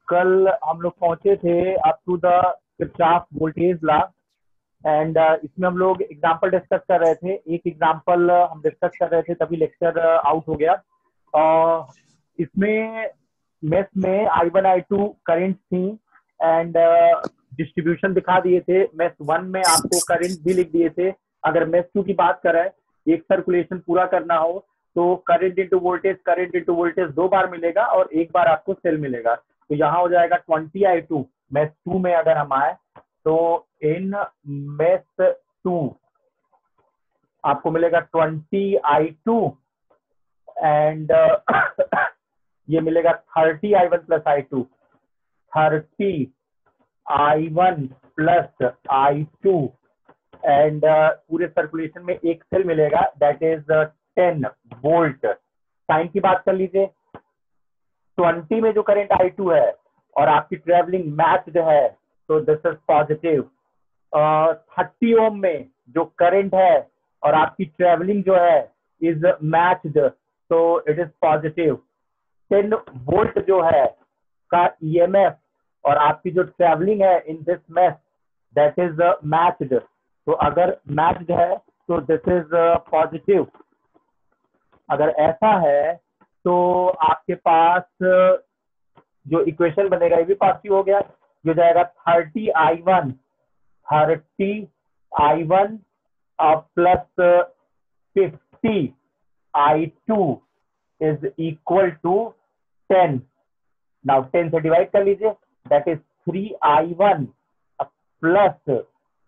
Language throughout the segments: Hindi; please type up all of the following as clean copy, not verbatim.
कल हम लोग पहुंचे थे up to the Kirchhoff voltage law and इसमें हम लोग एग्जांपल डिस्कस कर रहे थे। एक एग्जांपल हम डिस्कस कर रहे थे तभी लेक्चर आउट हो गया। इसमें मेस में I1 I2 करंट थी एंड डिस्ट्रीब्यूशन दिखा दिए थे। मेस 1 में आपको करंट भी लिख दिए थे। अगर मेस 2 की बात करें, एक सर्कुलेशन पूरा करना हो तो करंट इंटू वोल्टेज 2 बार मिलेगा और एक बार आपको सेल मिलेगा। तो यहाँ हो जाएगा 20I2। मेस 2 में अगर हम आए तो इन मेस 2 आपको मिलेगा 20I2 एंड ये मिलेगा 30I1 plus I2, 30I1 plus I2 and पूरे सर्कुलेशन में एक सेल मिलेगा दैट इज 10 वोल्ट। टाइम की बात कर लीजिए, 20 में जो करंट I2 है और आपकी ट्रेवलिंग मैच्ड है तो दिस इज पॉजिटिव। 30 ओम में जो करंट है और आपकी ट्रेवलिंग जो है इज मैच्ड तो इट इज पॉजिटिव। 10 वोल्ट जो है का EMF और आपकी जो ट्रेवलिंग है in this mesh that is matched. तो अगर मैच्ड है तो दिस इज पॉजिटिव। अगर ऐसा है तो आपके पास जो इक्वेशन बनेगा ये भी पॉजिटिव हो गया। जो जाएगा 30I1 plus 50I2 is equal to 10। Now 10 से डिवाइड कर लीजिए that is 3I1 plus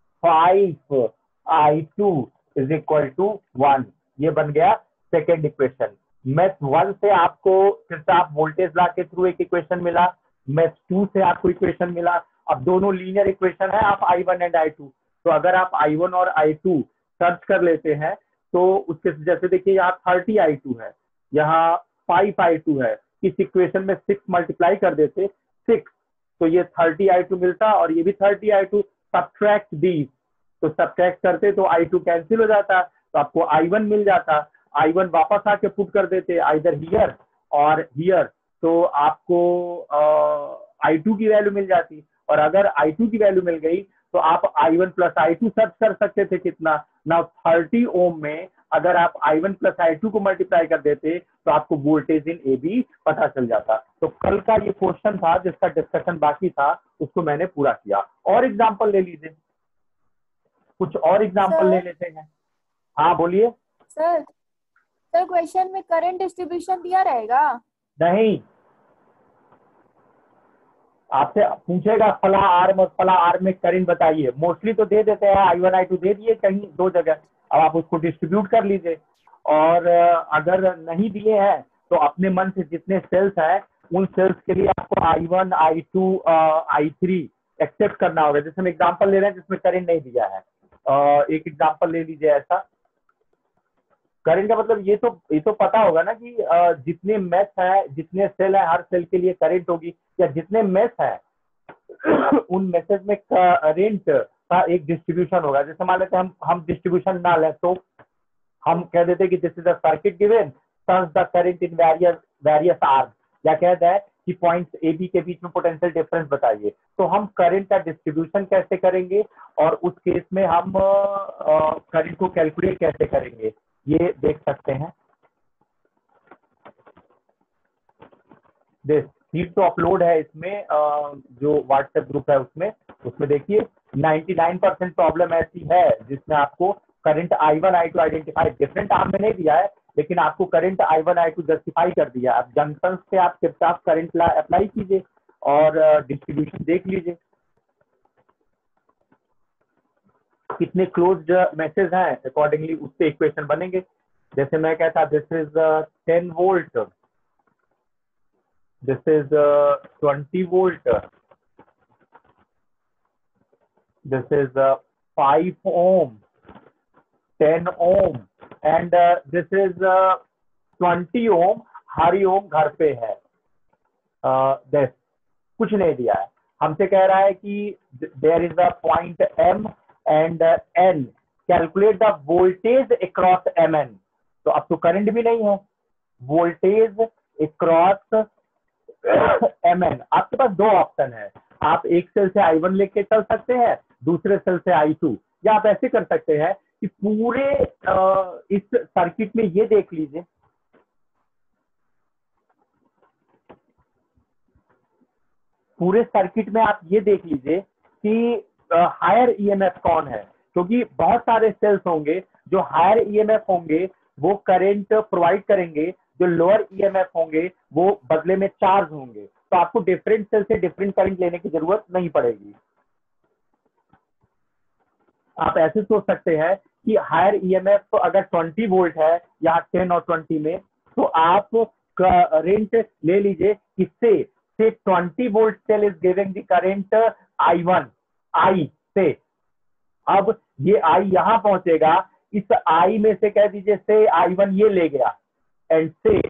5I2 is equal to 1। ये बन गया सेकेंड इक्वेशन। मेस 1 से आपको किरचॉफ वोल्टेज लॉ के थ्रू एक इक्वेशन मिला, मेस 2 से आपको इक्वेशन मिला। अब दोनों लीनियर इक्वेशन है आप I1 एंड I2। तो अगर आप I1 और I2 सर्च कर लेते हैं तो उसके जैसे देखिए यहाँ 30I2 है, यहाँ 5I2 है। इस इक्वेशन में 6 मल्टीप्लाई कर देते 6 तो ये 30I2 मिलता और ये भी 30I2। सब्ट्रैक्ट दीज तो सब्ट्रैक्ट करते तो I2 कैंसिल हो जाता तो आपको I1 मिल जाता। I1 वापस आके पुट कर देते आइदर हियर और हियर तो आपको I2 की वैल्यू मिल जाती। और अगर I2 की वैल्यू मिल गई तो आप I1 प्लस I2 सर्च कर सकते थे कितना। नाउ 30 ओम में अगर आप I1 प्लस I2 को मल्टीप्लाई कर देते तो आपको वोल्टेज इन ए बी पता चल जाता। तो कल का ये क्वेश्चन था जिसका डिस्कशन बाकी था उसको मैंने पूरा किया। और एग्जांपल ले लीजिए, कुछ और एग्जांपल ले लेते हैं। हाँ बोलिए सर। सर क्वेश्चन में करंट डिस्ट्रीब्यूशन दिया रहेगा? नहीं, आपसे पूछेगा फला आर्म और फला आर्म में करंट बताइए। मोस्टली तो दे देते हैं I1 I2 दे दिए कहीं दो जगह। अब आप उसको डिस्ट्रीब्यूट कर लीजिए और अगर नहीं दिए हैं तो अपने मन से जितने सेल्स हैं उन सेल्स के लिए आपको I1 I2 I3 एक्सेप्ट करना होगा। जैसे हम एग्जांपल ले रहे हैं जिसमें करंट नहीं दिया है। एक एग्जांपल ले लीजिए ऐसा। करंट का मतलब ये तो पता होगा ना कि जितने मेस है जितने सेल है हर सेल के लिए करंट होगी या जितने मेस है उन मेसेज में करंट का एक डिस्ट्रीब्यूशन होगा। जैसे मान लेते हैं हम डिस्ट्रीब्यूशन ना लें तो हम कह देते कि this is a circuit given turns the current in various arm, या कहते हैं कि पॉइंट्स ए बी के बीच में पोटेंशियल डिफरेंस बताइए। तो हम करंट का डिस्ट्रीब्यूशन कैसे करेंगे और उस केस में हम करंट को कैलकुलेट कैसे करेंगे ये देख सकते हैं। शीट तो अपलोड है इसमें जो व्हाट्सएप ग्रुप है उसमें देखिए 99% प्रॉब्लम ऐसी है जिसमें आपको current I1 I2 identify different arm में नहीं दिया है लेकिन आपको करंट I1 I2 जस्टिफाई कर दिया। अब जंक्शन से आप किरचॉफ करंट लॉ अप्लाई कीजिए और डिस्ट्रीब्यूशन देख लीजिए कितने क्लोज्ड मैसेज हैं अकॉर्डिंगली उससे इक्वेशन बनेंगे। जैसे मैं कहता this is 10 volt, this is 20 volt, this is 5 ohm, 10 ohm and this is 20 ohm। हर ओम घर पे है। this कुछ नहीं दिया है, हमसे कह रहा है कि there is a point M and N, calculate the voltage across MN। तो अब तो करंट भी नहीं है, वोल्टेज across mn, आपके पास दो ऑप्शन है, आप एक सेल से I1 लेके चल सकते हैं, दूसरे सेल से I2, या आप ऐसे कर सकते हैं कि पूरे इस सर्किट में ये देख लीजिए, पूरे सर्किट में आप ये देख लीजिए कि हायर ईएमएफ कौन है, क्योंकि बहुत सारे सेल्स होंगे जो हायर ईएमएफ होंगे वो करंट प्रोवाइड करेंगे, जो लोअर ईएमएफ होंगे वो बदले में चार्ज होंगे, तो आपको डिफरेंट सेल से डिफरेंट करंट लेने की जरूरत नहीं पड़ेगी। आप ऐसे सोच सकते हैं कि हायर ईएमएफ तो अगर 20 वोल्ट है या 10 और 20 में, तो आप करंट ले लीजिए किससे, से 20 volt cell is giving the current I1 I से। अब ये I यहां पहुंचेगा, इस I में से कह दीजिए से I1 ये ले गया, एंड से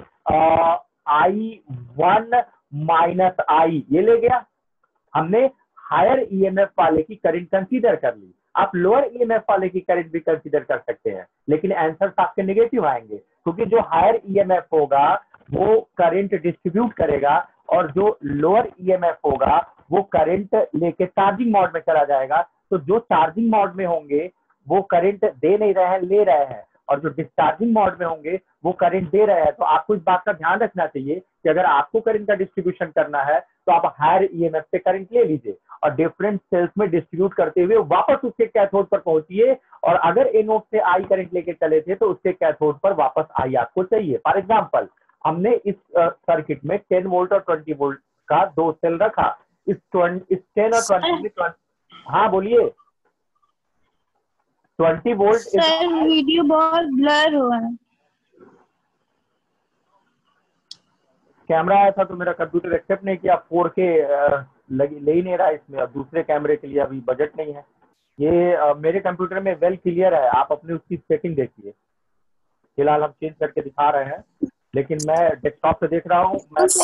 I1 माइनस I ये ले गया। हमने हायर ईएमएफ वाले की करंट कंसीडर कर ली, आप लोअर ईएमएफ वाले की करंट भी कंसीडर कर सकते हैं, लेकिन आंसर आपके नेगेटिव आएंगे, क्योंकि जो हायर ईएमएफ होगा वो करंट डिस्ट्रीब्यूट करेगा, और जो लोअर ईएमएफ होगा वो करंट लेके चार्जिंग मोड में चला जाएगा। तो जो चार्जिंग मोड में होंगे वो करंट दे नहीं रहे हैं, ले रहे हैं, और जो डिस्चार्जिंग मोड में होंगे वो करंट दे रहे हैं। तो आपको इस बात का ध्यान रखना चाहिए कि अगर आपको करंट का डिस्ट्रीब्यूशन करना है तो आप हायर ईएमएफ से करंट ले लीजिए और डिफरेंट सेल्स में डिस्ट्रीब्यूट करते हुए वापस उसके कैथोड पर पहुंचिए, और अगर एनोड से आई करंट लेके चले थे तो उसके कैथोड पर वापस आई आपको चाहिए। फॉर एग्जांपल, हमने इस सर्किट में 10 वोल्ट और 20 वोल्ट का दो सेल रखा, इस 10 और 20 में हाँ बोलिए। 20 वोल्ट सर वीडियो बहुत ब्लर हुआ है। कैमरा आया था तो मेरा कंप्यूटर एक्सेप्ट नहीं किया, 4K ले ही नहीं रहा इसमें, अब दूसरे कैमरे के लिए अभी बजट नहीं है। ये मेरे कंप्यूटर में वेल क्लियर है, आप अपनी उसकी सेटिंग देखिए। फिलहाल हम चेंज करके दिखा रहे हैं, लेकिन मैं डेस्कटॉप से देख रहा हूँ।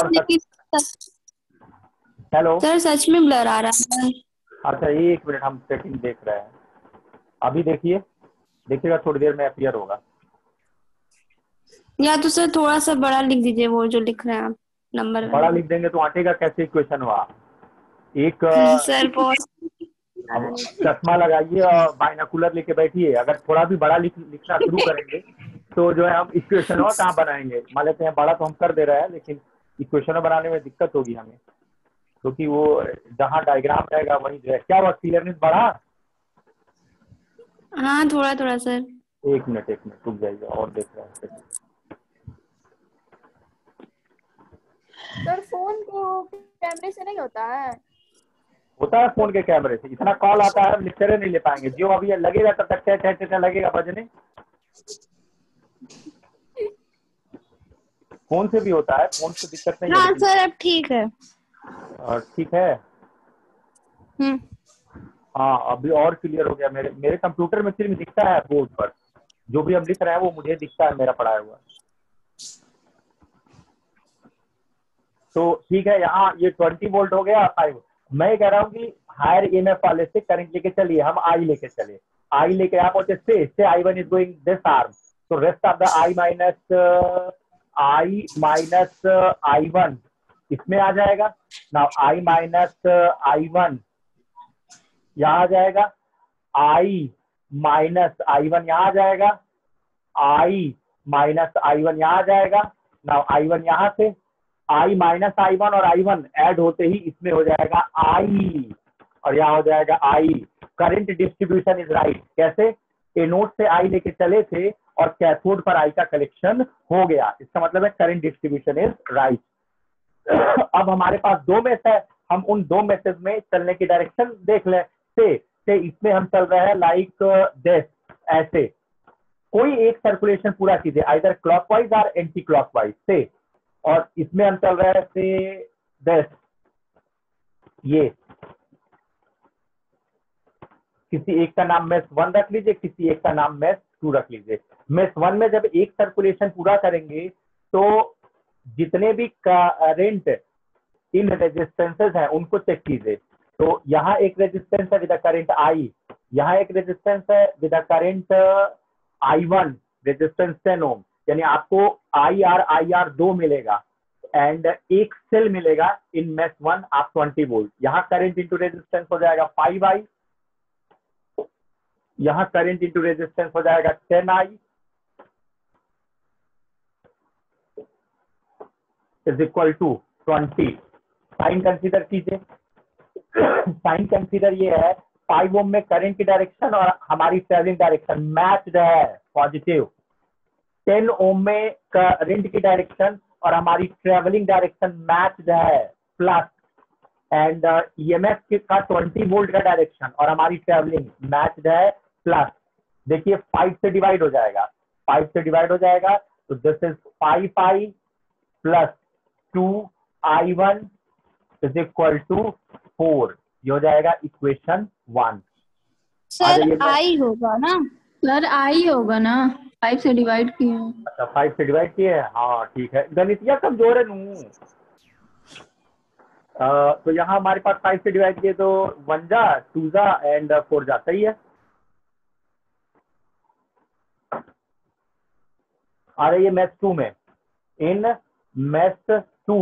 हेलो सर, सच में ब्लर आ रहा है। अच्छा, एक मिनट, हम सेटिंग देख रहे हैं। अभी देखिए, देखिएगा थोड़ी देर में अपीयर होगा। या तो सर थोड़ा सा बड़ा लिख दीजिए, वो जो लिख रहे हैं आप नंबर बड़ा लिख देंगे तो आटेगा कैसे इक्वेशन हुआ। एक सर चश्मा लगाइए और बाइनाकुलर लेके बैठिए, अगर थोड़ा भी बड़ा लिखना शुरू करेंगे तो जो है हम इक्वेशन और कहाँ बनाएंगे। मान लेते हैं बड़ा तो हम कर दे रहे हैं, लेकिन इक्वेशन बनाने में दिक्कत होगी हमें, क्योंकि वो जहाँ डायग्राम रहेगा वही जो है। क्या हुआ, क्लियरनेस बढ़ा? हाँ, थोड़ा थोड़ा सर। एक मिनट रुक जाइए और देख रहे हैं। सर फोन को कैमरे से नहीं होता है? होता है फोन के कैमरे से, इतना कॉल आता है हम लेक्चर नहीं ले पाएंगे। जो अभी लगेगा तब तक लगेगा बजने। फोन से भी होता है, फोन से दिक्कत नहीं है। हाँ सर, अब ठीक है। ठीक है। हाँ, अभी और क्लियर हो गया। मेरे कंप्यूटर में सिर्फ दिखता है बोर्ड पर, जो भी हम लिख रहे हैं वो मुझे दिखता है मेरा पढ़ाया हुआ। तो ठीक है, यहाँ ये 20 वोल्ट हो गया 5। मैं कह रहा हूँ कि हायर ईएमएफ वाले से करंट लेके चलिए, हम आई लेके चले। आई लेके आप पहुंचे से I1 is going this arm, तो rest of the I minus I1 इसमें आ जाएगा। नाउ I माइनस I1 यहाँ आ जाएगा, I माइनस I1 यहाँ आ जाएगा, I माइनस I1 यहाँ आ जाएगा। नाउ I1 यहाँ से I माइनस I1 और I1 ऐड होते ही इसमें हो जाएगा I, और यहाँ हो जाएगा I। Current distribution is right. कैसे? एनोड से I लेके चले थे और कैथोड पर I का कलेक्शन हो गया, इसका मतलब है करंट डिस्ट्रीब्यूशन इज राइट। अब हमारे पास दो मेश है, हम उन दो मैसेज में चलने की डायरेक्शन देख लें। से इसमें हम चल रहे हैं लाइक दिस, ऐसे कोई एक सर्कुलेशन पूरा कीजिए, आइदर क्लॉकवाइज और एंटी क्लॉकवाइज से, और इसमें हम चल रहे हैं से दिस, ये किसी एक का नाम मेष 1 रख लीजिए, किसी एक का नाम मेष 2 रख लीजिए। मेष 1 में जब एक सर्कुलेशन पूरा करेंगे तो जितने भी करंट इन रेजिस्टेंसेस हैं उनको चेक कीजिए। तो यहाँ एक रेजिस्टेंस है विद करंट I, यहाँ एक रेजिस्टेंस है विद करंट I1 रेजिस्टेंस 10 ओम, यानी आपको IR दो मिलेगा। एंड एक सेल मिलेगा इन मेश 1 आप 20 वोल्ट, यहाँ करंट इंटू रेजिस्टेंस हो जाएगा 5i, यहाँ करंट इंटू रेजिस्टेंस हो जाएगा 10i is equal to 20। Sign consider कीजिए। साइन कंसीडर ये है 5 ओम में करंट की डायरेक्शन और हमारी ट्रेवलिंग डायरेक्शन मैच्ड है, पॉजिटिव। 10 ओम में करंट की डायरेक्शन और हमारी ट्रेवलिंग डायरेक्शन मैच्ड है, प्लस। एंड ईएमएफ का 20 वोल्ट का डायरेक्शन और हमारी ट्रेवलिंग मैच्ड है, प्लस। देखिए 5 से डिवाइड हो जाएगा, 5 से डिवाइड हो जाएगा, तो this is 5i plus 2i1 is equal to 4। ये हो जाएगा इक्वेशन 1। सर आई होगा ना? सर आई होगा ना, 5 से डिवाइड किए। अच्छा 5 से डिवाइड किए हैं, हाँ ठीक है, गणितिया कमजोर है नू। तो यहाँ हमारे पास 5 से डिवाइड किए तो 1 जा 2 जा एंड 4 जा, सही है। आ रही है मैथ 2 में। इन मैथ 2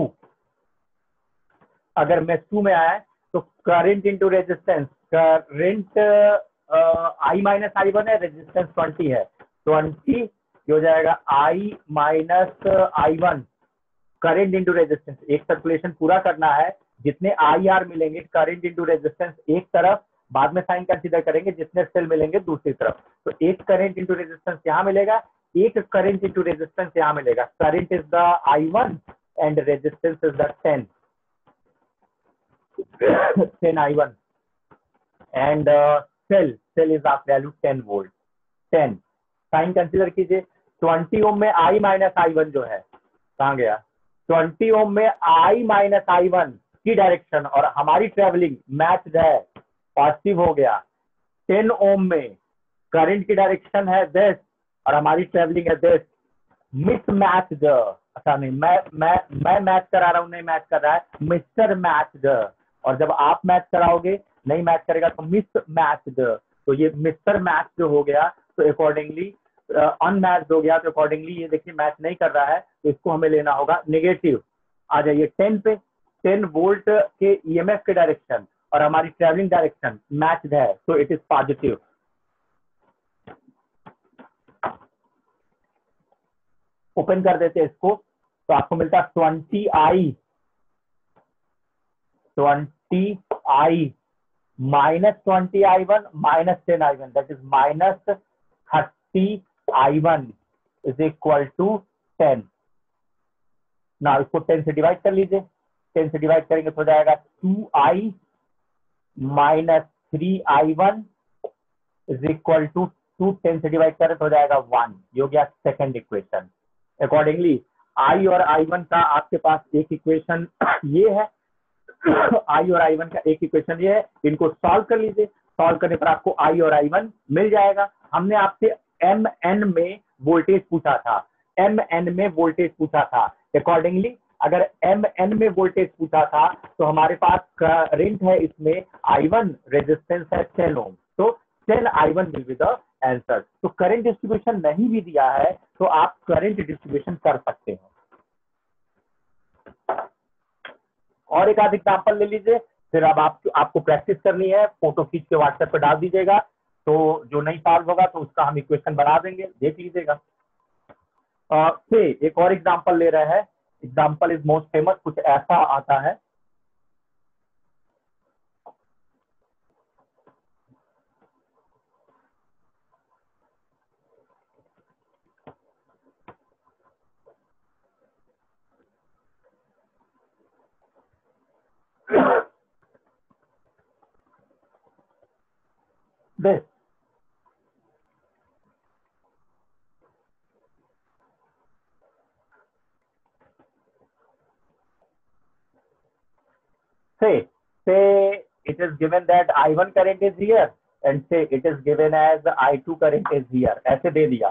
अगर मैथ 2 में आए तो current into resistance, current I minus I one है, रेजिस्टेंस 20 है, 20 हो जाएगा I minus I one, current into resistance. एक सर्कुलेशन पूरा करना है, जितने आई आर मिलेंगे करंट इंटू रेजिस्टेंस एक तरफ, बाद में साइन कंसीडर करेंगे जितने सेल मिलेंगे दूसरी तरफ। तो एक करंट इंटू रेजिस्टेंस यहाँ मिलेगा, एक करंट इंटू रेजिस्टेंस यहाँ मिलेगा। Current is the I one and resistance is the 10 I1 and cell is of value 10 volt 10। Sign consider कीजिए। 20 ओम में I माइनस I1 जो है, कहाँ गया? 20 ओम में I माइनस I1 की डायरेक्शन और हमारी ट्रेवलिंग मैच है, पॉजिटिव हो गया। 10 ओम में करंट की डायरेक्शन है दिस और हमारी ट्रेवलिंग है दिस, मिस मैच द, अच्छा नहीं, मैं मैच करा रहा हूँ, नहीं मैच कर रहा है, मिस्टर मैच द। और जब आप मैच कराओगे नहीं मैच करेगा तो मिस मैच द, तो ये मिस्टर मैच जो हो गया तो अकॉर्डिंगली अनमैच्ड हो गया, तो अकॉर्डिंगली ये देखिए मैच नहीं कर रहा है, तो इसको हमें लेना होगा नेगेटिव। आ जाइए 10 पे, 10 वोल्ट के ईएमएफ के डायरेक्शन और हमारी ट्रेवलिंग डायरेक्शन मैच्ड है, तो इट इज पॉजिटिव। ओपन कर देते हैं इसको, तो आपको मिलता है 20i minus 20i1 minus 10i1, that is minus 30i1 is equal to 10। ना इसको 10 से डिवाइड कर लीजिए, 10 से डिवाइड करेंगे तो हो जाएगा 2i minus 3i1 is equal to 2, 10 से डिवाइड करें तो हो जाएगा 1। ये हो गया सेकेंड इक्वेशन। अकॉर्डिंगली i और i1 का आपके पास एक इक्वेशन ये है, i और i1 का एक इक्वेशन ये है, इनको सॉल्व कर लीजिए। सॉल्व करने पर आपको i और i1 मिल जाएगा। हमने आपसे mn में वोल्टेज पूछा था, mn में वोल्टेज पूछा था। अकॉर्डिंगली अगर mn में वोल्टेज पूछा था तो हमारे पास करंट है इसमें i1, रेजिस्टेंस है 10 ओम, तो 10 I1 will be the answer. तो करंट डिस्ट्रीब्यूशन नहीं भी दिया है तो आप करंट डिस्ट्रीब्यूशन कर सकते हो। और एक आध एग्जाम्पल ले लीजिए, फिर अब आपको प्रैक्टिस करनी है, फोटो खींच के व्हाट्सएप पे डाल दीजिएगा, तो जो नहीं सॉल्व होगा तो उसका हम इक्वेशन बना देंगे, देख लीजिएगा। एक और एग्जाम्पल ले रहे हैं, एग्जाम्पल इज मोस्ट फेमस, कुछ ऐसा आता है। this say it is given that I1 current is here and say it is given as I2 current is here, ऐसे दे दिया।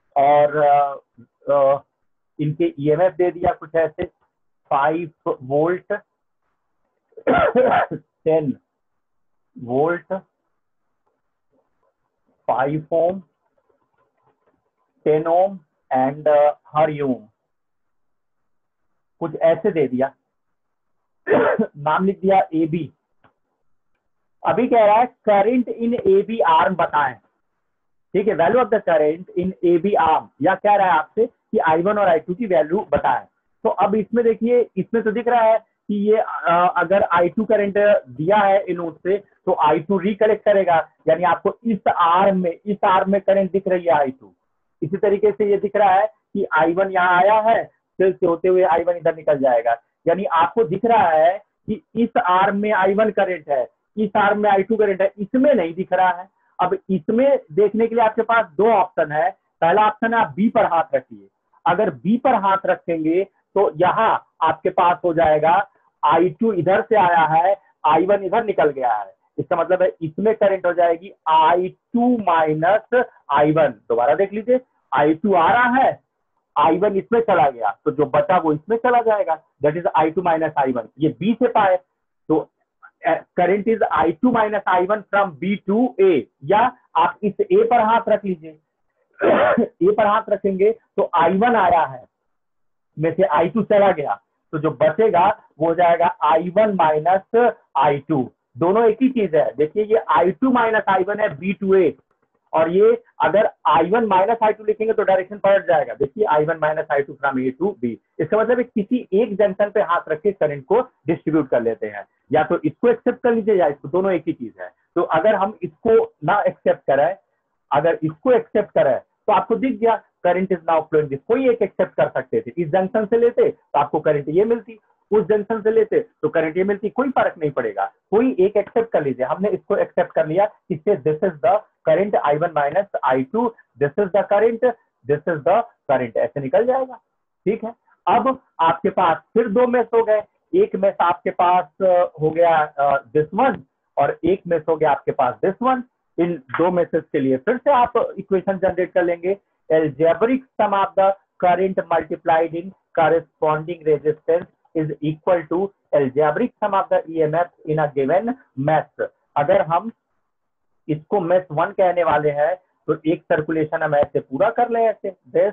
और इनके EMF दे दिया कुछ ऐसे 5 volt 10 volt 5 ohm 10 ohm and हर ओम। कुछ ऐसे दे दिया नाम लिख दिया ए बी। अभी कह रहा है current in A B arm बताएं, ठीक है, value of the current in A B arm, या कह रहा है आपसे कि I1 और I2 की वैल्यू बताएं। तो अब इसमें देखिए, इसमें तो दिख रहा है कि ये अगर I2 करंट दिया है इनोड से तो I2 रिकलेक्ट करेगा, यानी आपको इस आर्म में करंट दिख रही है I2। इसी तरीके से ये दिख रहा है कि I1 यहाँ आया है, फिर से होते हुए I1 इधर निकल जाएगा, यानी आपको दिख रहा है कि इस आर्म में I1 करंट है, इस आर्म में I2 करंट है, इसमें नहीं दिख रहा है। अब इसमें देखने के लिए आपके पास दो ऑप्शन है। पहला ऑप्शन है आप बी पर हाथ रखिए, अगर बी पर हाथ रखेंगे तो यहाँ आपके पास हो जाएगा I2 इधर से आया है, I1 इधर निकल गया है, इसका मतलब है इसमें करंट हो जाएगी I2 माइनस I1। दोबारा देख लीजिए, I2 आ रहा है, I1 इसमें चला गया, तो जो बचा वो इसमें चला जाएगा, that is I2 minus I1। ये बी से पाए तो current is I2 minus I1 from B to A, या आप इस ए पर हाथ रख लीजिए ए पर हाथ रखेंगे तो I1 आया है, में से I2 चला गया, तो जो बचेगा वो हो जाएगा I1 माइनस I2। दोनों एक ही चीज है, देखिए ये I2 माइनस I1 है बी टू ए, और ये अगर I1 माइनस I2 लिखेंगे तो डायरेक्शन पलट जाएगा। देखिए I1 minus I2 from A to B, इसका मतलब है किसी एक जंक्शन पे हाथ रख के करंट को डिस्ट्रीब्यूट कर लेते हैं, या तो इसको एक्सेप्ट कर लीजिए या इसको, दोनों एक ही चीज है। तो अगर हम इसको ना एक्सेप्ट करें, अगर इसको एक्सेप्ट करें तो आपको दिख गया current is now flowing this, कोई एक एक्सेप्ट कर सकते थे, इस जंक्शन से लेते तो आपको करंट ये मिलती, उस जंक्शन से लेते तो करंट ये मिलती, कोई फर्क नहीं पड़ेगा, कोई एक एक्सेप्ट कर लीजिए। हमने इसको एक्सेप्ट कर लिया, इससे this is the current I1 minus I2, this is the current, this is the current, ऐसे निकल जाएगा। ठीक है, अब आपके पास फिर दो मेष हो गए, एक मेष आपके पास हो गया दिस वन, और एक मेष हो गया आपके पास दिस वन। इन दो मेसेज के लिए फिर से आप इक्वेशन जनरेट कर लेंगे, algebraic sum of the current multiplied in corresponding resistance is equal to algebraic sum of the EMF in a given mesh। अगर हम इसको मेश 1 कहने वाले हैं तो एक सर्कुलेशन हम ऐसे पूरा कर ले, ऐसे this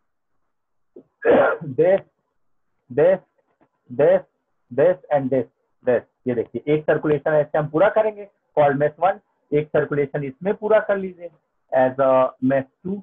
this this this this and this, ये देखिए एक सर्कुलेशन ऐसे हम पूरा करेंगे कॉल्ड मेश 1, एक सर्कुलेशन इसमें पूरा कर लीजिए as a mesh 2।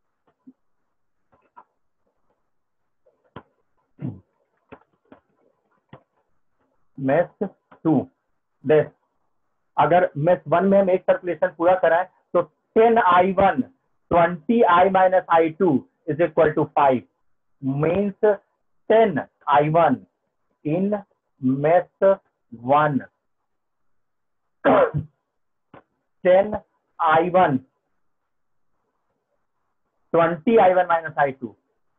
Mesh 2 this, अगर मेश 1 में हम एक सर्कुलेशन पूरा कराएं तो 10I1 20I minus I2 is equal to 5, means 10I1 in mesh 1 10I1 20I1 minus I2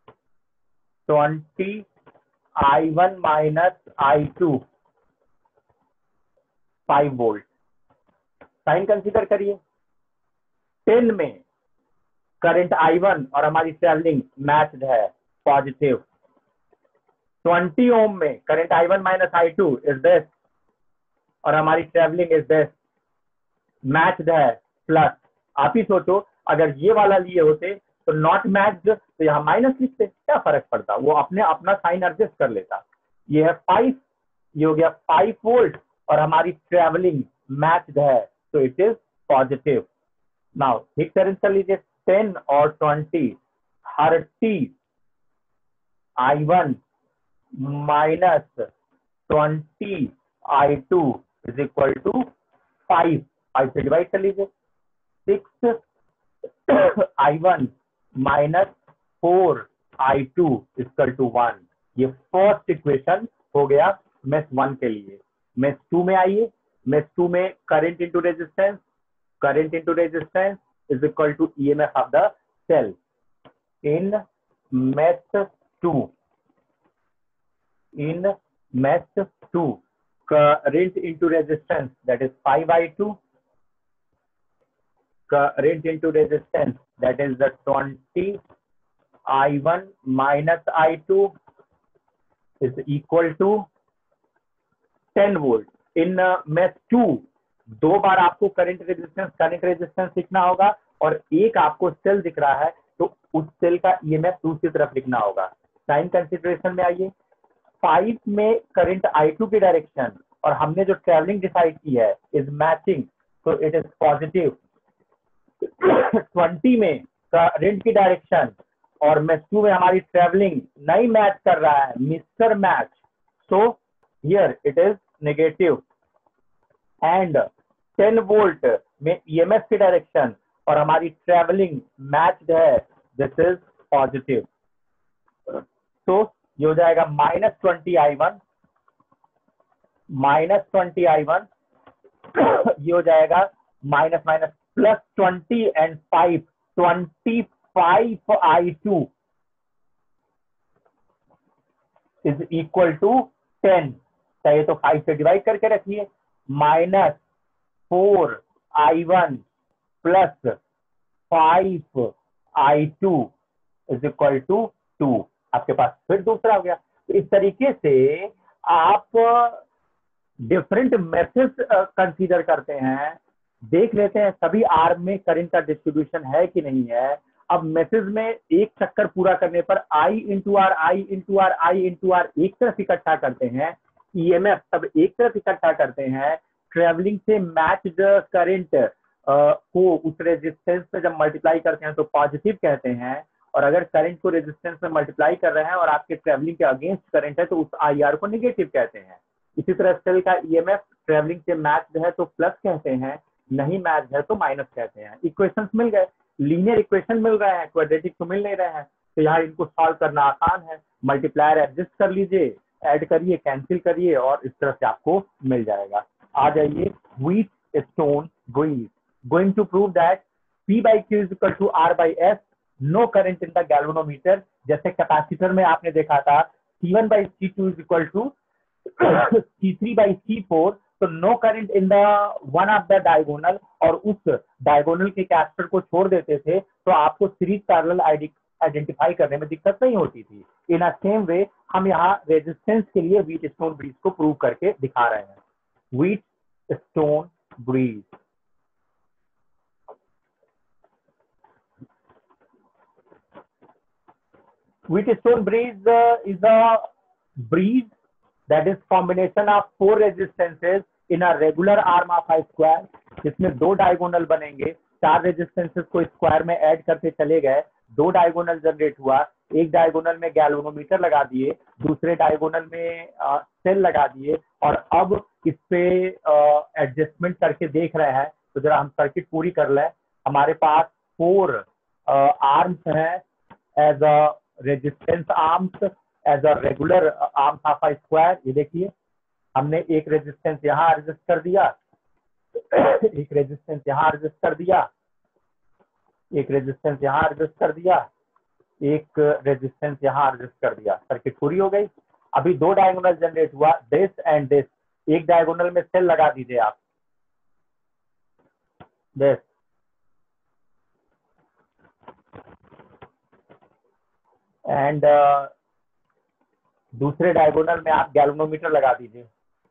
20I1 minus I2 5 volt. Sign consider करिए, 10 में करंट I1 और हमारी ट्रेवलिंग मैच्ड है पॉजिटिव, 20 ओम में current I1 minus I2 is this और हमारी ट्रेवलिंग इज दिस, मैच्ड है प्लस। आप ही सोचो अगर ये वाला लिए होते तो नॉट मैच्ड तो यहाँ माइनस लिखते, क्या फर्क पड़ता, वो अपने अपना साइन एडजस्ट कर लेता। ये है 5, ये हो गया 5 वोल्ट और हमारी ट्रेवलिंग मैच्ड है तो इट इज पॉजिटिव। नाउ ठीक तरह कर लीजिए, 10 और 20 30 I1 minus 20 I2 is equal to 5, 5 से डिवाइड कर लीजिए, 6 I1 minus 4 I2 equal to 1। ये फर्स्ट इक्वेशन हो गया मेश 1 के लिए। मेश 2 में आइए, मेश 2 में current into resistance, current into resistance is equal to EMF of the cell in mesh 2, in mesh 2 current into resistance that is 5I2, current into resistance that is the 20I1 minus I2 is equal to 10 volt। in mesh 2 दो बार आपको करंट रेजिस्टेंस लिखना होगा और एक आपको सेल दिख रहा है तो उस सेल का EMF दूसरी तरफ लिखना होगा। साइन कंसिडरेशन में आइए, 5 में करंट I2 की डायरेक्शन और हमने जो ट्रेवलिंग डिसाइड की है इज मैचिंग, तो इट इज पॉजिटिव। 20 में करंट की डायरेक्शन और मेष 2 में हमारी ट्रेवलिंग नहीं मैच कर रहा है, mismatch, so here it is negative. And 10 volt में ईएमएफ की डायरेक्शन और हमारी ट्रेवलिंग मैच्ड है, दिस इज पॉजिटिव। तो ये हो जाएगा -20I1, -20I1 ये हो जाएगा minus minus +20 and 5, 25I2 is equal to 10। चाहिए तो 5 से डिवाइड करके रखिए, -4I1 + 5I2 is equal to 2। आपके पास फिर दूसरा हो गया। तो इस तरीके से आप डिफरेंट मेथड्स कंसीडर करते हैं, देख लेते हैं सभी आर्म में करंट का डिस्ट्रीब्यूशन है कि नहीं है। अब मैसेज में एक चक्कर पूरा करने पर I इंटू आर एक तरफ इकट्ठा करते हैं, ईएमएफ सब एक तरफ इकट्ठा करते हैं, ट्रेवलिंग से मैच्ड करंट को उस रेजिस्टेंस से जब मल्टीप्लाई करते हैं तो पॉजिटिव कहते हैं, और अगर करंट को रेजिस्टेंस में मल्टीप्लाई कर रहे हैं और आपके ट्रेवलिंग के अगेंस्ट करंट है तो उस IR को नेगेटिव कहते हैं। इसी तरह सेल का ईएमएफ ट्रेवलिंग से मैच्ड है तो प्लस कहते हैं, नहीं मैच है तो माइनस कहते हैं। इक्वेशंस मिल गए, लीनियर इक्वेशन मिल रहे हैं, क्वाड्रेटिक तो मिल नहीं रहे हैं, तो यहाँ इनको सॉल्व करना आसान है। मल्टीप्लायर एडजस्ट कर लीजिए, ऐड करिए, कैंसिल करिए और इस तरह से आपको मिल जाएगा। आ जाइए, Wheatstone bridge, going to prove that P/Q is equal to R/S, no current in the galvanometer. जैसे कैपेसिटर में आपने देखा था C1/C2 is equal to C3/C4, तो no current in the one of the diagonal, और उस डायगोनल के कैपेसिटर को छोड़ देते थे तो आपको सीरीज पैरेलल आइडेंटिफाई करने में दिक्कत नहीं होती थी। इन अ सेम वे हम यहाँ रेजिस्टेंस के लिए व्हीट स्टोन ब्रीज को प्रूव करके दिखा रहे हैं। Wheatstone bridge, Wheatstone bridge is a bridge that is combination of 4 resistances in a regular arm of a square, जिसमें 2 डायगोनल बनेंगे, 4 रेजिस्टेंसेस को स्क्वायर में ऐड करते चले गए, 2 डायगोनल जनरेट हुआ, एक डायगोनल में गैल्वेनोमीटर लगा दिए, दूसरे डायगोनल में सेल लगा दिए, और अब इस पे एडजस्टमेंट करके देख रहे हैं। तो जरा हम सर्किट पूरी कर लें। हमारे पास 4 आर्म्स हैं as a resistance arms, as a regular arms of a square. ये देखिए, हमने एक रेजिस्टेंस यहाँ एडजस्ट कर दिया, एक रेजिस्टेंस यहाँ एडजस्ट कर दिया, एक रेजिस्टेंस यहाँ एडजस्ट कर दिया, एक रेजिस्टेंस यहाँ एडजस्ट कर दिया। सर्किट पूरी हो गई। अभी 2 डायगोनल जनरेट हुआ, दिस एंड दिस। एक डायगोनल में सेल लगा दीजिए आप, दिस, एंड दूसरे डायगोनल में आप गैल्वेनोमीटर लगा दीजिए,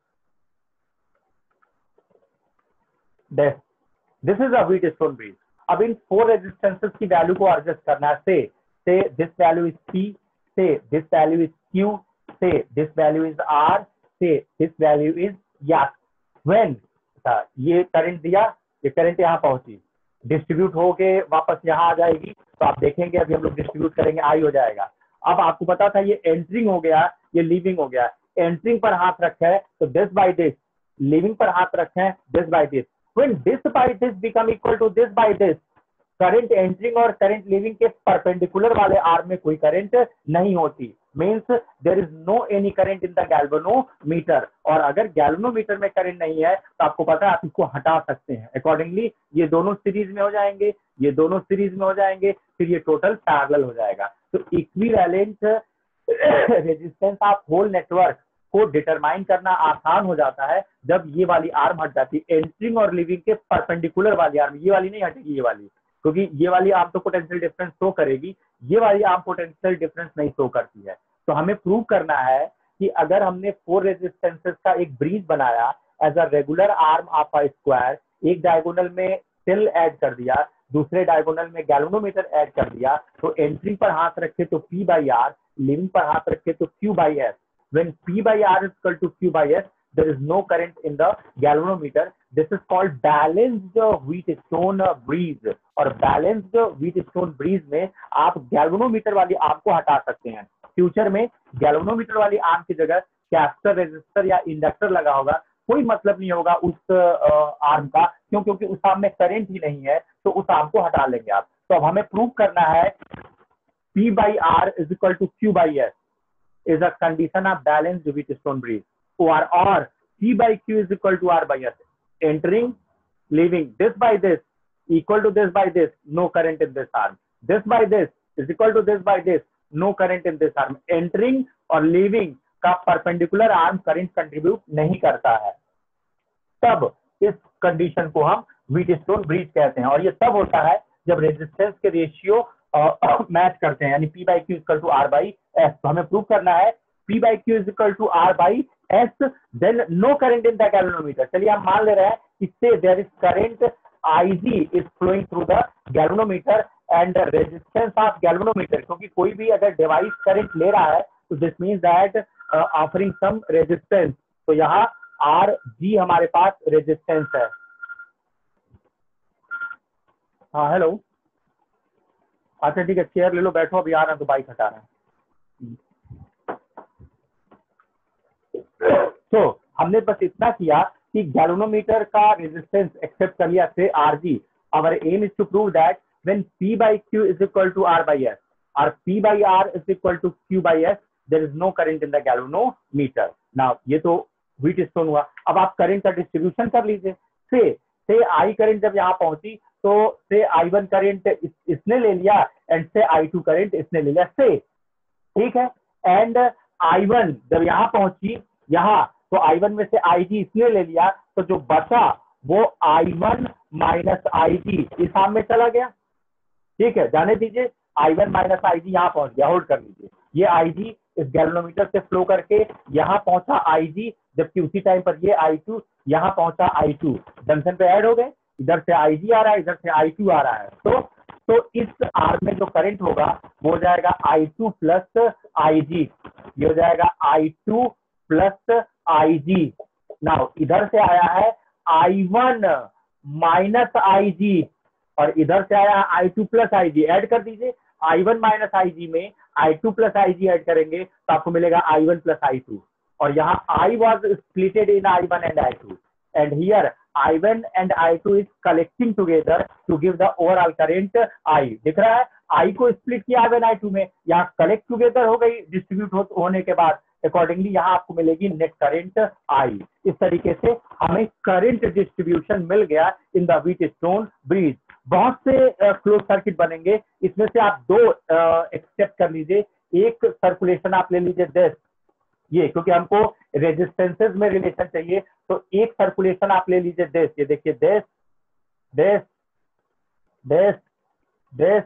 this is a Wheatstone bridge. अब इन 4 रेजिस्टेंसेस की वैल्यू को एडजस्ट करना है। Say this value is P, say this value is Q, say this value is R, say this value is S. When ये करंट दिया, ये करंट यहाँ पहुंची, डिस्ट्रीब्यूट होके वापस यहाँ आ जाएगी, तो आप देखेंगे अभी हम लोग डिस्ट्रीब्यूट करेंगे, आई हो जाएगा। अब आपको पता था ये एंटरिंग हो गया, ये लीविंग हो गया। एंटरिंग पर हाथ रखा है तो दिस बाय दिस, लीविंग पर हाथ रखे हैं this by this. When this by this become equal to this by this, current entering और करंट लीविंग के परपेंडिकुलर वाले आर्म में कोई करंट नहीं होती, means there is no any current in the galvanometer. और अगर गैल्वेनोमीटर में करंट नहीं है तो आपको पता है आप इसको हटा सकते हैं। अकॉर्डिंगली ये दोनों सीरीज में हो जाएंगे, ये दोनों सीरीज में हो जाएंगे, फिर ये टोटल पैरेलल हो जाएगा। तो equivalent resistance of whole network को डिटरमाइन करना आसान हो जाता है जब ये वाली आर्म हट जाती है, एंटरिंग और लीविंग के परपेंडिकुलर वाली आर्म। ये वाली नहीं हटेगी, ये वाली, क्योंकि ये वाली आर्म तो पोटेंशियल डिफरेंस शो करेगी, ये वाली आर्म पोटेंशियल डिफरेंस नहीं शो करती है। तो हमें प्रूव करना है कि अगर हमने 4 रेजिस्टेंसेस का एक ब्रिज बनाया as a regular arm of a square, एक डायगोनल में सेल ऐड कर दिया, दूसरे डायगोनल में गैल्वेनोमीटर ऐड कर दिया, तो एंट्री पर हाथ रखे तो P/R, लीविंग पर हाथ रखे तो Q/S। when P by R is equal to Q by S, there is no current in the galvanometer. This is called balanced Wheatstone breeze. और balanced Wheatstone breeze में आप galvanometer वाली आर्म को हटा सकते हैं. फ्यूचर में galvanometer वाली आर्म की जगह कैपेसिटर, रेजिस्टर या इंडक्टर लगा होगा, कोई मतलब नहीं होगा उस आर्म का, क्योंकि उस आर्म में करंट ही नहीं है, तो उस आर्म को हटा लेंगे आप. तो अब हमें प्रूव करना है P by R is equal to Q by S is a condition of balanced Wheatstone breeze. Or P by Q is equal to R by S. Entering, leaving, this by this equal to this by this, no current in this arm. This by this is equal to this by this, no current in this arm. Entering और leaving का परपेंडिकुलर आर्म करंट कंट्रीब्यूट नहीं करता है, तब इस कंडीशन को हम व्हीटस्टोन ब्रीज कहते हैं. और ये तब होता है जब रेजिस्टेंस के रेशियो मैच करते हैं, यानी P by Q equal to R by S. तो हमें प्रूव करना है P by Q is equal to R by S, then no current in the galvanometer. चलिए हम मान ले रहे हैं इससे there is current IG is flowing through the galvanometer and resistance of galvanometer, क्योंकि कोई भी अगर डिवाइस करंट ले रहा है तो this means that offering some resistance. तो यहाँ RG हमारे पास रेजिस्टेंस है. हाँ हेलो, अच्छा ठीक है, चेयर ले लो, बैठो, अभी आ रहा है तो बाइक हटा रहे हैं. तो हमने बस इतना किया कि गैल्वेनोमीटर का रेजिस्टेंस एक्सेप्ट कर लिया say RG. Our aim is to prove that when P by Q is equal to R by S और P by R is equal to Q by S, there is no current in the galvanometer. Now ये तो व्हीटस्टोन हुआ. अब आप करंट का डिस्ट्रीब्यूशन कर लीजिए. से I करंट जब यहाँ पहुंची तो से I1 करंट इसने ले लिया एंड से I2 करंट इसने ले लिया, से ठीक है. एंड I1 जब यहाँ पहुंची यहाँ, तो I1 में से IG इसने ले लिया, तो जो बचा वो I1 माइनस IG इस आर्म में चला गया. ठीक है, जाने दीजिए. I1 माइनस IG यहाँ पहुंच गया, होल्ड कर लीजिए. ये IG इस गैल्वेनोमीटर से फ्लो करके यहाँ पहुंचा IG, जबकि उसी टाइम पर ये I2 यहाँ पहुंचा I2, जंक्शन पे ऐड हो गए. इधर से IG आ रहा है, इधर से I2 आ रहा है. तो इस आर्म में जो करंट होगा वो हो जाएगा I2 प्लस IG. ये हो जाएगा I2 प्लस IG. नाउ इधर से आया है I1 माइनस IG और इधर से आया है I2 प्लस IG. ऐड कर दीजिए. I1 माइनस IG में I2 प्लस IG ऐड करेंगे तो आपको मिलेगा I1 प्लस I2. और यहाँ I was splitted in I1 and I2, and here I1 and I2 is collecting together to give the overall current I. दिख रहा है, I को स्प्लिट किया I1 I2 में, यहाँ कलेक्ट टुगेदर हो गई डिस्ट्रीब्यूट होने के बाद. अकॉर्डिंगली यहाँ आपको मिलेगी नेट करंट I. इस तरीके से हमें करंट डिस्ट्रीब्यूशन मिल गया इन द व्हीटस्टोन ब्रीज. बहुत से क्लोज सर्किट बनेंगे, इसमें से आप दो एक्सेप्ट कर लीजिए. एक सर्कुलेशन आप ले लीजिए दिस, ये क्योंकि हमको रेजिस्टेंसेस में रिलेशन चाहिए, तो एक सर्कुलेशन आप ले लीजिए दिस. ये देखिए this this this this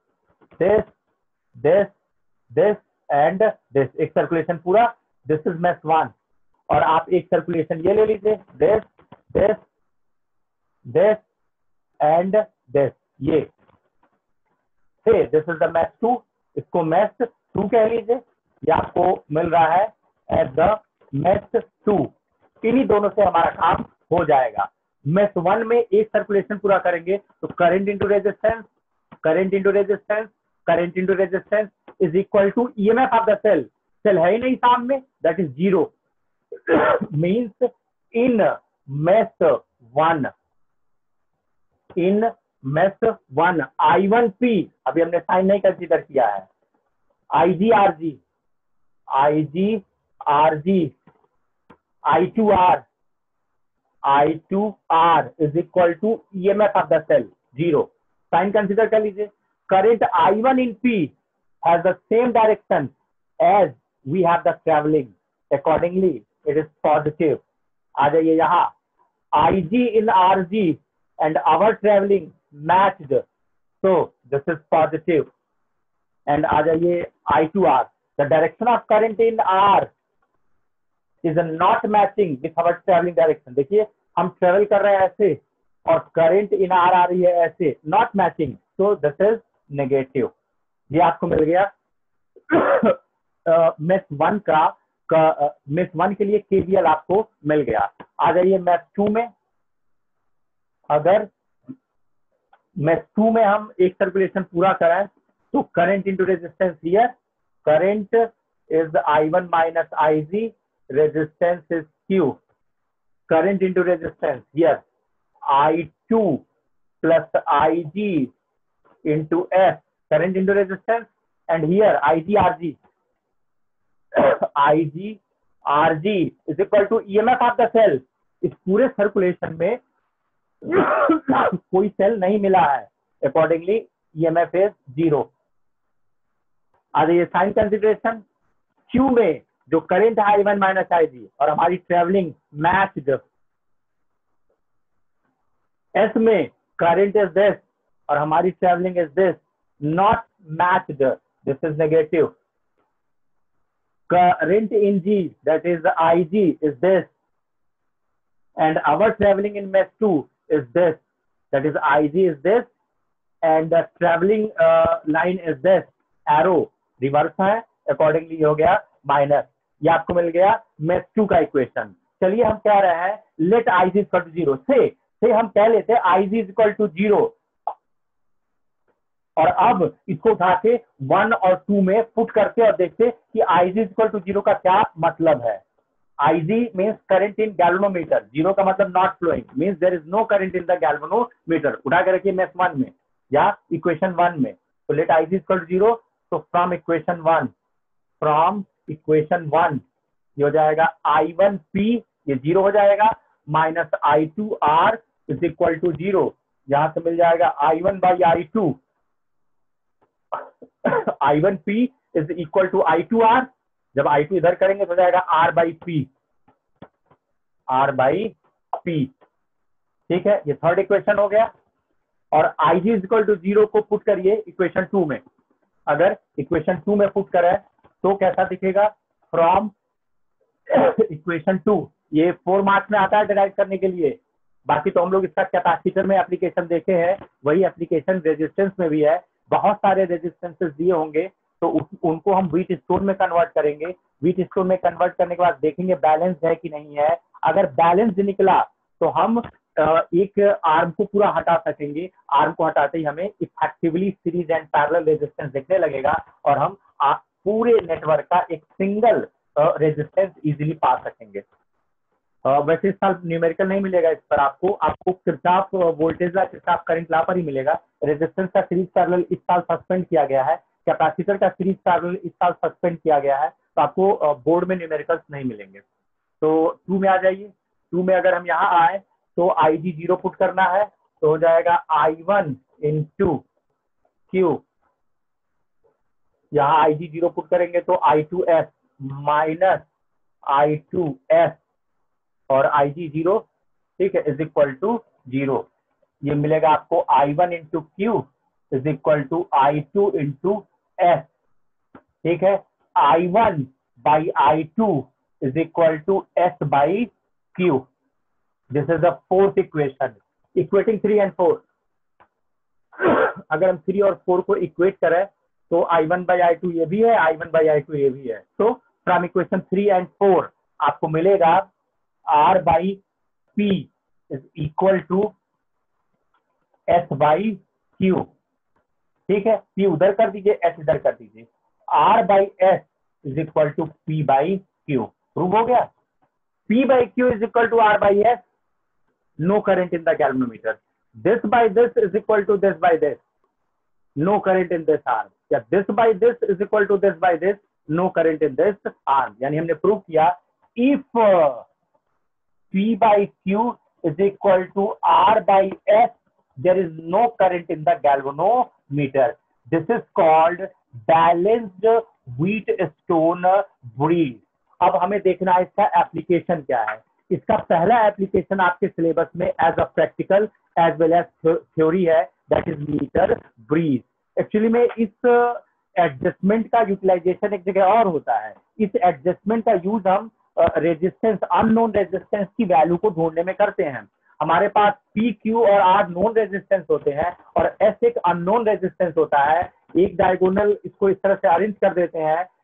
this this this and this, एक सर्कुलेशन पूरा. This is mesh 1. और आप एक सर्कुलेशन ये ले लीजिए this this this and this, ये दिस इज द मेश 2. इसको मेश 2 कह लीजिए. ये आपको मिल रहा है एट द मेश 2. इन्हीं दोनों से हमारा काम हो जाएगा. मेश 1 में एक सर्कुलेशन पूरा करेंगे तो current into resistance, current into resistance, current into resistance is equal to EMF of the cell. Cell है ही नहीं सामने, that is 0. Means in mesh 1, in mesh 1 I1P, अभी हमने साइन नहीं कंसीडर किया है, IGRG, IGRG, I2R, I2R is equal to EMF of the cell 0. Sign consider कर लीजिए. Current I1 in P has the same direction as we have the traveling, accordingly it is positive. आ जाइए यहाँ, IG in RG and our traveling matched, so this is positive. And आ जाइए I2R, the direction of current in R is not matching with our traveling direction. देखिए हम ट्रेवल कर रहे हैं ऐसे और करंट इन R आ रही है ऐसे, not matching, so this is negative. ये आपको मिल गया मेश 1 का मेष 1 के लिए KVL आपको मिल गया। आ जाइए मेष 2 में। अगर मेष 2 में हम एक सर्कुलेशन पूरा कराएं तो current into resistance here, current is I1 minus IG, resistance is Q, current into resistance here I2 plus IG into S, current into resistance, and here IG RG is equal to EMF of the cell। इस पूरे सर्कुलेशन में कोई सेल नहीं मिला है, अकॉर्डिंगली EMF is 0। आ जाइए साइन कंसिडरेशन। Q में जो करंट है I1 माइनस IG और हमारी ट्रेवलिंग मैच्ड, S में करंट इज दिस और हमारी travelling is this, not matched, this is negative. Current in G, that is IG, is this, and our traveling in mesh 2 is this, that is IG is this, and the traveling line is this, arrow reverse है, accordingly हो गया माइनस। ये आपको मिल गया mesh 2 का इक्वेशन। चलिए हम कह रहे हैं let IG is equal to 0 से हम कह लेते हैं IG is equal to 0, और अब इसको उठा के 1 और 2 में पुट करके और देखते कि IG is equal to 0 का क्या मतलब है। IG means current in galvanometer, 0 का मतलब not flowing, means there is no current in the galvanometer। उठा के रखिए मेष 1 में या इक्वेशन 1 में, तो let IG is equal to 0, तो फ्रॉम इक्वेशन 1 ये हो जाएगा I1P, ये 0 हो जाएगा, minus I2R is equal to 0, यहां से मिल जाएगा I1 by I2, I1P is equal to I2R, जब I2 इधर करेंगे तो जाएगा R बाई P। ठीक है, ये थर्ड इक्वेशन हो गया। और IG इज इक्वल टू 0 को पुट करिए इक्वेशन 2 में। अगर इक्वेशन 2 में पुट करें तो कैसा दिखेगा, फ्रॉम इक्वेशन 2, ये 4 मार्क्स में आता है डिराइव करने के लिए। बाकी तो हम लोग इसका कैपेसिटर में एप्लीकेशन देखे हैं, वही एप्लीकेशन रेजिस्टेंस में भी है। बहुत सारे रेजिस्टेंसेस दिए होंगे तो उनको हम व्हीट स्टोन में कन्वर्ट करेंगे। व्हीट स्टोन में कन्वर्ट करने के बाद देखेंगे बैलेंस है कि नहीं है। अगर बैलेंस निकला तो हम एक आर्म को पूरा हटा सकेंगे। आर्म को हटाते ही हमें effectively series and parallel resistance दिखने लगेगा और हम पूरे नेटवर्क का एक सिंगल रेजिस्टेंस इजीली पा सकेंगे। वैसे इस साल न्यूमेरिकल नहीं मिलेगा इस पर, आपको Kirchhoff voltage law, Kirchhoff current law पर ही मिलेगा। रेजिस्टेंस का सीरीज पैरेलल इस साल सस्पेंड किया गया है, कैपेसिटर का सीरीज पैरेलल इस साल सस्पेंड किया गया है, तो आपको बोर्ड में न्यूमेरिकल्स नहीं मिलेंगे। तो 2 में आ जाइए। 2 में अगर हम यहाँ आए तो IG 0 पुट करना है तो हो जाएगा I1 इंटू Q, यहाँ IG 0 पुट करेंगे तो I2S माइनस I2S और IG 0, ठीक है, इज इक्वल टू 0। ये मिलेगा आपको I1 into Q is equal to I2 into S, ठीक है। I1 by I2 is equal to S by Q। This is the fourth equation, equating 3 and 4। अगर हम 3 और 4 को इक्वेट करें तो I1 बाई I2 ये भी है, I1 बाई I2 ये भी है। तो फ्रॉम इक्वेशन 3 एंड 4 आपको मिलेगा R by P is equal to S by Q, ठीक है। P उधर कर दीजिए, S इधर कर दीजिए, R by S is equal to P by Q। Prove हो गया। P by Q is equal to R by S, no current in the galvanometer. This by this is equal to this by this, no current in this arm। या this by this is equal to this by this, no current in this arm। यानी हमने प्रूव किया if P by Q is equal to R by S, there is no current in the galvanometer। This is called balanced Wheatstone bridge। अब हमें देखना है इसका एप्लीकेशन क्या है। इसका पहला एप्लीकेशन आपके सिलेबस में as a practical as well as theory है, that is metre bridge. Actually में इस एडजस्टमेंट का यूटिलाइजेशन एक जगह और होता है। इस एडजस्टमेंट का यूज हम रेजिस्टेंस, अननोन रेजिस्टेंस की वैल्यू को ढूंढने में करते हैं। हमारे पास P, Q और R नोन रेजिस्टेंस होते हैं और S एक अननोन रेजिस्टेंस होता है। एक डायगोनल इसको इस तरह से अरेंज कर देते हैं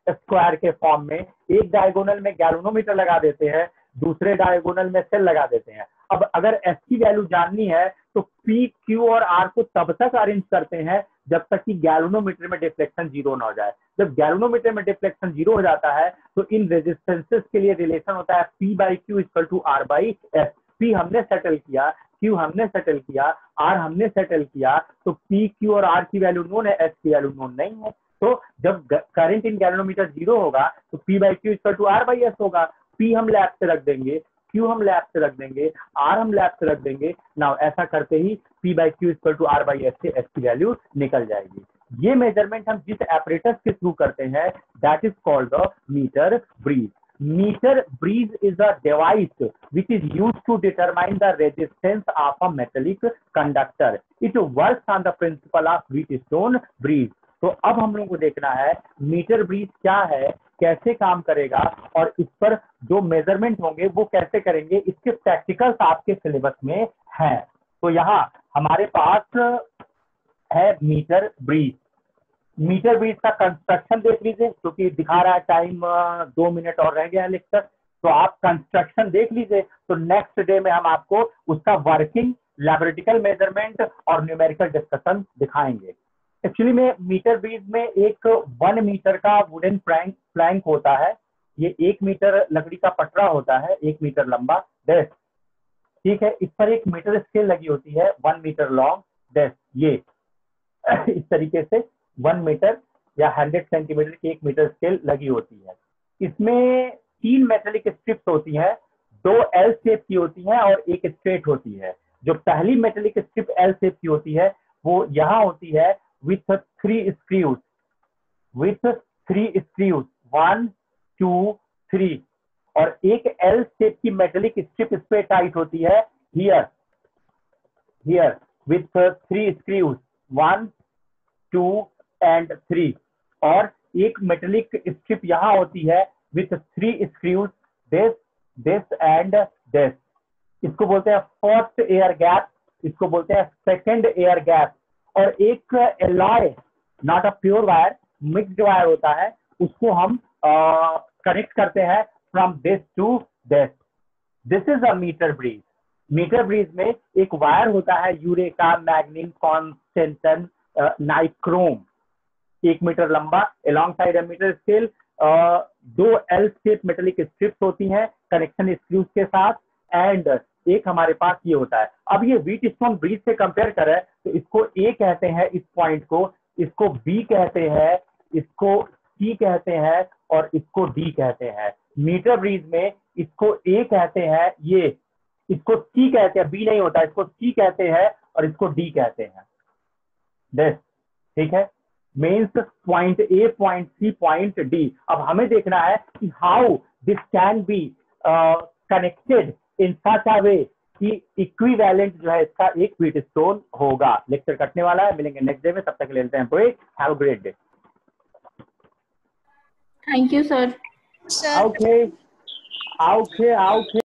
स्क्वायर के फॉर्म में, एक डायगोनल में गैल्वेनोमीटर लगा देते हैं, दूसरे डायगोनल में सेल लगा देते हैं। अब अगर एस की वैल्यू जाननी है तो पी, क्यू और आर को तब तक अरेंज करते हैं जब तक कि गैल्वेनोमीटर में डिफ्लेक्शन जीरो ना हो जाए। जब गैल्वेनोमीटर में डिफ्लेक्शन जीरो हो जाता है तो इन रेजिस्टेंसेस के लिए रिलेशन होता है P by Q equal to R by S. P हमने सेटल किया, क्यू हमने सेटल किया, आर हमने सेटल किया, तो पी, क्यू और आर की वैल्यू नोन है, एस की वैल्यू नोन नहीं है। तो जब करंट इन गैल्वेनोमीटर जीरो होगा तो P by Q equal to R by S होगा। पी हम लैब से रख देंगे, क्यू हम लैब से रख देंगे, आर हम लैब से रख देंगे। नाउ ऐसा करते ही P by Q equal to R by S से एस की वैल्यू निकल जाएगी। ये मेजरमेंट हम जिस apparatus के थ्रू करते हैं that is called the metre bridge. Meter breeze is a device which is used to determine the resistance of a metallic conductor. It works on the principle of Wheatstone breeze. तो अब हम लोगों को देखना है मीटर ब्रीज क्या है, कैसे काम करेगा और इस पर जो मेजरमेंट होंगे वो कैसे करेंगे, इसके प्रैक्टिकल्स आपके सिलेबस में हैं। तो यहाँ हमारे पास है मीटर ब्रीज। मीटर ब्रीज का कंस्ट्रक्शन देख लीजिए, क्योंकि दिखा रहा है टाइम 2 मिनट और रह गया है लेक्चर, तो आप कंस्ट्रक्शन देख लीजिए। तो नेक्स्ट डे में हम आपको उसका वर्किंग, लैबोरेटिकल मेजरमेंट और न्यूमेरिकल डिस्कशन दिखाएंगे। एक्चुअली में मीटर ब्रीज में एक 1 मीटर का वुडन प्लैंक होता है। ये 1 मीटर लकड़ी का पटरा होता है, 1 मीटर लंबा डेस्क, ठीक है। इस पर एक मीटर स्केल लगी होती है, 1 मीटर लॉन्ग डेस्क। ये इस तरीके से 1 मीटर या 100 सेंटीमीटर की 1 मीटर स्केल लगी होती है। इसमें 3 मेटेलिक स्ट्रिप्स होती हैं, 2 एल शेप की होती हैं और एक स्ट्रेट होती है। जो पहली मेटेलिक स्ट्रिप एल शेप की होती है वो यहाँ होती है विथ 3 स्क्रूज, 1 2 3, और एक एल शेप की मेटेलिक स्ट्रिप इस पे टाइट होती है हियर विथ 3 स्क्रूज, 1 2 एंड 3, और एक मेटेलिक स्ट्रिप यहाँ होती है with 3 screws, this and this. इसको बोलते हैं फर्स्ट एयर गैप, इसको बोलते हैं सेकंड एयर गैप। और एक alloy, not a pure wire, mixed wire होता है, उसको हम कनेक्ट करते हैं from this to this. This is a metre bridge. Metre bridge में एक वायर होता है eureka, manganin, constantan, nichrome, 1 metre लंबा, along side metre scale, 2 L shape metallic strips होती हैं कनेक्शन स्क्रूज के साथ, एंड एक हमारे पास ये होता है। अब ये व्हीटस्टोन ब्रीज से कंपेयर करें तो इसको ए कहते हैं, इस पॉइंट को, इसको बी कहते हैं, इसको सी कहते हैं और इसको डी कहते हैं। मीटर ब्रीज में इसको ए कहते हैं, ये इसको सी कहते हैं, बी नहीं होता, इसको सी कहते हैं और इसको डी कहते हैं, दिस, ठीक है। Means point A, point C, point D. अब हमें देखना है कि how this can be connected in such a way कि इक्विवेलेंट जो है इसका एक व्हीटस्टोन होगा। लेक्चर कटने वाला है, मिलेंगे नेक्स्ट डे में, तब तक लेते हैं break. Have a great day. Thank you sir. Sir okay.